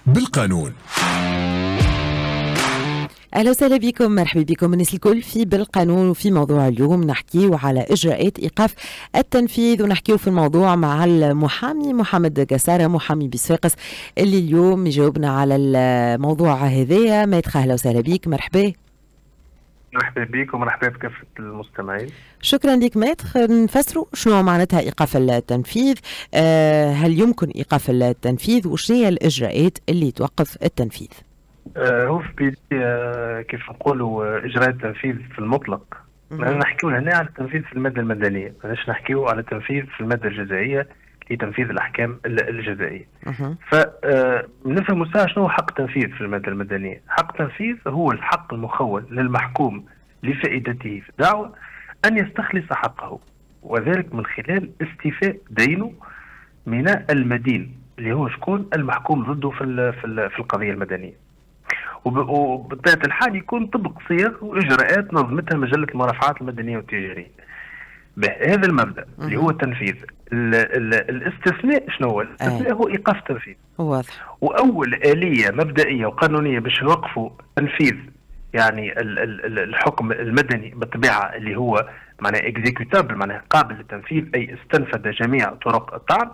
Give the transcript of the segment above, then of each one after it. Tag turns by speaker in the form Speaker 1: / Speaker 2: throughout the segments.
Speaker 1: بالقانون.
Speaker 2: أهلا وسهلا بكم، مرحبا بكم الناس الكل في بالقانون. وفي موضوع اليوم نحكيو على إجراءات إيقاف التنفيذ، ونحكيو في الموضوع مع المحامي محمد قسارة، محامي بصفاقس، اللي اليوم يجاوبنا على الموضوع هذايا. ماتخ أهلا وسهلا بك، مرحبا.
Speaker 3: مرحبا بك ومرحبا بكافة المستمعين.
Speaker 2: شكرا لك ماتخ. نفسروا شنو معناتها إيقاف التنفيذ، هل يمكن إيقاف التنفيذ، وشنو هي الإجراءات اللي توقف التنفيذ؟
Speaker 3: هو في البداية كيف نقولوا إجراء التنفيذ في المطلق. نحكيو هنا على التنفيذ في المادة المدنية، ماناش نحكيو على التنفيذ في المادة الجزائية لتنفيذ الأحكام الجزائية. فنفهم ساعة شنو حق التنفيذ في المادة المدنية. حق التنفيذ هو الحق المخول للمحكوم لفائدته في الدعوة أن يستخلص حقه، وذلك من خلال استيفاء دينه من المدين اللي هو شكون المحكوم ضده في القضية المدنية. وبطبيعة الحال يكون طبق صيغ وإجراءات نظمتها مجلة المرافعات المدنية والتجارية. بهذا المبدأ اللي هو التنفيذ. الاستثناء شنو هو؟ الاستثناء هو إيقاف التنفيذ.
Speaker 2: واضح.
Speaker 3: وأول آلية مبدئية وقانونية باش نوقفوا تنفيذ يعني الحكم المدني بالطبيعة اللي هو معناه اكزيكوتابل، معناه قابل للتنفيذ، أي استنفذ جميع طرق الطعن.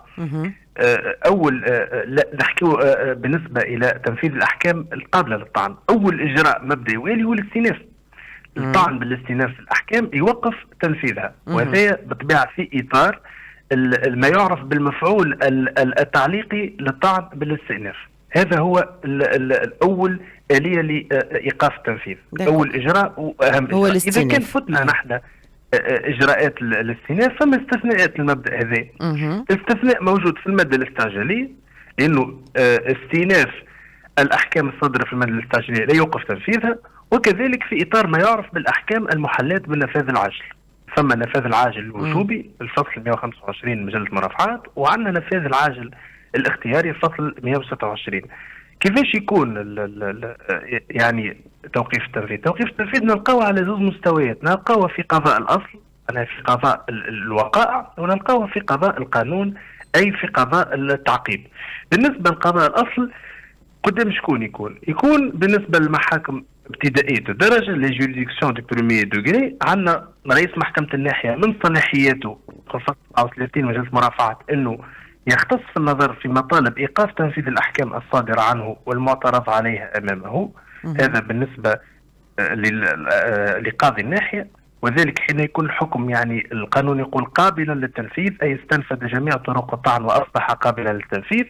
Speaker 3: أول نحكيو بالنسبة إلى تنفيذ الأحكام القابلة للطعن. أول إجراء مبدئي والي هو الاستئناف. الطعن بالاستئناف في الأحكام يوقف تنفيذها، وهذا بالطبيعة في إطار ما يعرف بالمفعول التعليقي للطعن بالاستئناف. هذا هو الأول آلية لإيقاف التنفيذ. أول إجراء وأهم
Speaker 2: هو
Speaker 3: إجراء. إذا كان فتنا نحن إجراءات الاستئناف فما استثناءات للمبدأ هذا. استثناء موجود في المادة الاستعجالية، لأنه استئناف الأحكام الصادرة في المادة الاستعجالية لا يوقف تنفيذها، وكذلك في إطار ما يعرف بالأحكام المحلات بالنفاذ العاجل. ثم النفاذ العاجل الوجوبي الفصل 125 مجلة المرافعات، وعندنا نفاذ العاجل الاختياري الفصل 126. كيفاش يكون يعني توقيف التنفيذ؟ توقيف التنفيذ نلقاوه على زوج مستويات، نلقاوه في قضاء الأصل، أنا في قضاء الوقائع، ونلقاوه في قضاء القانون أي في قضاء التعقيب. بالنسبة لقضاء الأصل قدام شكون يكون بالنسبة للمحاكم ابتدائية الدرجة لي جوريديكسيون دو بروميير دوغري، عندنا رئيس محكمة الناحية من صلاحياته الفصل 39 مجلة المرافعات أنه يختص النظر في مطالب إيقاف تنفيذ الأحكام الصادرة عنه والمعترض عليها أمامه. هذا بالنسبة لقاضي الناحية، وذلك حين يكون الحكم يعني القانون يقول قابلا للتنفيذ، أي استنفذ جميع طرق الطعن وأصبح قابلا للتنفيذ.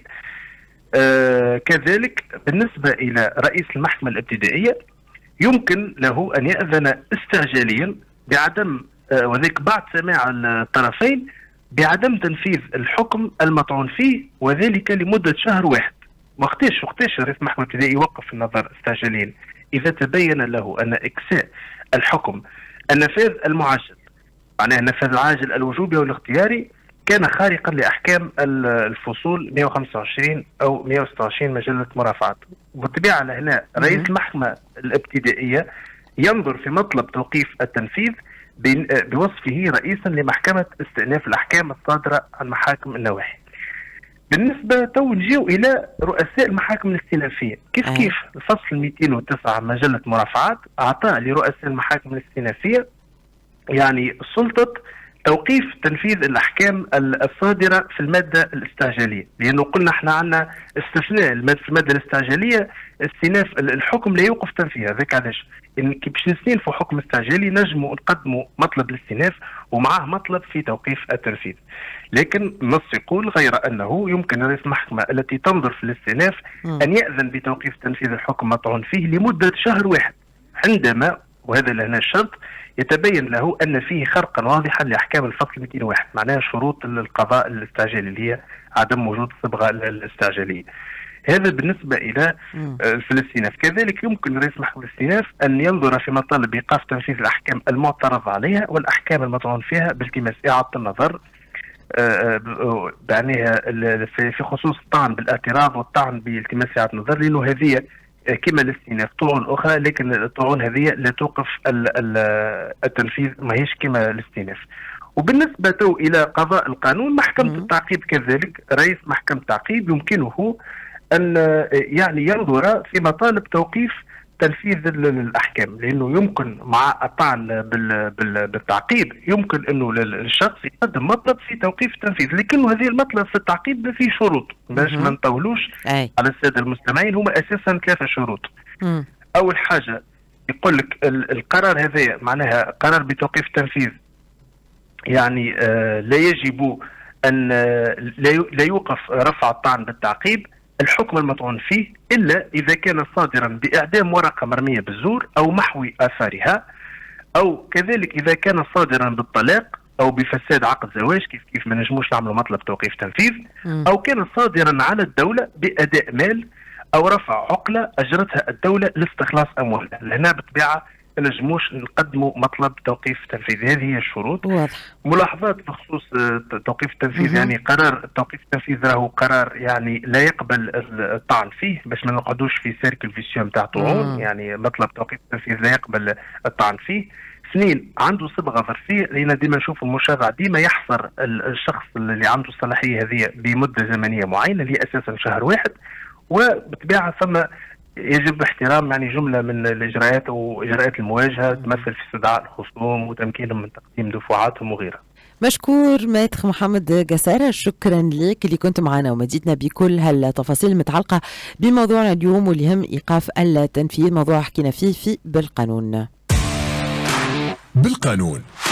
Speaker 3: كذلك بالنسبة إلى رئيس المحكمة الابتدائية يمكن له أن يأذن استعجاليا بعدم وذلك بعد سماع الطرفين بعدم تنفيذ الحكم المطعون فيه، وذلك لمدة شهر واحد. وقتاش رئيس المحكمة الابتدائي يوقف النظر استعجاليا؟ إذا تبين له أن إكساء الحكم النفاذ المعجل، معناها النفاذ العاجل الوجوبي أو الاختياري، كان خارقا لأحكام الفصول 125 أو 126 مجلة مرافعات. وبالطبيعة هنا رئيس المحكمة الابتدائية ينظر في مطلب توقيف التنفيذ بوصفه رئيسا لمحكمة استئناف الأحكام الصادرة عن محاكم النواحي. بالنسبة تو نجيو إلى رؤساء المحاكم الاستئنافية، كيف الفصل 209 مجلة مرافعات أعطى لرؤساء المحاكم الاستئنافية يعني سلطة توقيف تنفيذ الأحكام الصادرة في المادة الاستعجالية، لأنه قلنا احنا عندنا استثناء في المادة الاستعجالية استئناف الحكم لا يوقف تنفيذه. ذاك علاش كي باش نستئنفوا حكم استعجالي نجموا نقدموا مطلب الاستئناف ومعاه مطلب في توقيف التنفيذ، لكن النص يقول غير أنه يمكن رئيس المحكمة التي تنظر في الاستئناف أن يأذن بتوقيف تنفيذ الحكم مطعون فيه لمدة شهر واحد، عندما، وهذا لهنا الشرط، يتبين له أن فيه خرقا واضحا لأحكام الفصل 201، معناها شروط القضاء الاستعجالي اللي هي عدم وجود الصبغة الاستعجالية. هذا بالنسبة إلى في الاستئناف. كذلك يمكن رئيس محكمة الاستئناف أن ينظر في مطالب إيقاف تنفيذ الأحكام المعترض عليها والأحكام المطعون فيها بالتماس إعادة النظر بعنيها في خصوص الطعن بالاعتراض والطعن بالتماس إعادة النظر، لأنه هذه كما الاستئناف طعون أخرى، لكن الطعون هذه لا توقف التنفيذ، ما هيش كما الاستئناف. وبالنسبة إلى قضاء القانون محكمة التعقيب كذلك، رئيس محكمة التعقيب يمكنه ان يعني ينظر في مطالب توقيف تنفيذ الاحكام، لانه يمكن مع الطعن بالتعقيب يمكن انه للشخص يقدم مطلب في توقيف التنفيذ، لكن هذه المطلب في التعقيب ما فيه شروط باش ما نطولوش على الساده المستمعين. هما اساسا 3 شروط. اول حاجه يقول لك القرار هذا معناها قرار بتوقيف التنفيذ، يعني لا يجب ان لا يوقف رفع الطعن بالتعقيب الحكم المطعون فيه الا اذا كان صادرا باعدام ورقه مرميه بالزور او محو اثارها، او كذلك اذا كان صادرا بالطلاق او بفساد عقد زواج، كيف ما نجموش نعملوا مطلب توقيف تنفيذ، او كان صادرا على الدوله باداء مال او رفع عقله اجرتها الدوله لاستخلاص اموالها. لهنا بالطبيعه ما نجموش نقدموا مطلب توقيف تنفيذ. هذه هي الشروط.
Speaker 2: واضح.
Speaker 3: ملاحظات بخصوص توقيف التنفيذ، يعني قرار توقيف التنفيذ راهو قرار يعني لا يقبل الطعن فيه، باش ما نقعدوش في سيركل فيسيون تاع طعون. يعني مطلب توقيف التنفيذ لا يقبل الطعن فيه. 2 عنده صبغه ظرفيه، لان ديما نشوفوا المشرع ديما يحصر الشخص اللي عنده الصلاحيه هذه بمده زمنيه معينه اللي هي اساسا شهر واحد، وبالطبيعه ثم يجب احترام يعني جمله من الاجراءات واجراءات المواجهه تمثل في استدعاء الخصوم وتمكينهم من تقديم دفعاتهم وغيرها.
Speaker 2: مشكور ماتخ محمد قسارة، شكرا لك اللي كنت معنا ومديتنا بكل هالتفاصيل المتعلقه بموضوعنا اليوم واللي هم ايقاف التنفيذ، موضوع حكينا فيه في بالقانون.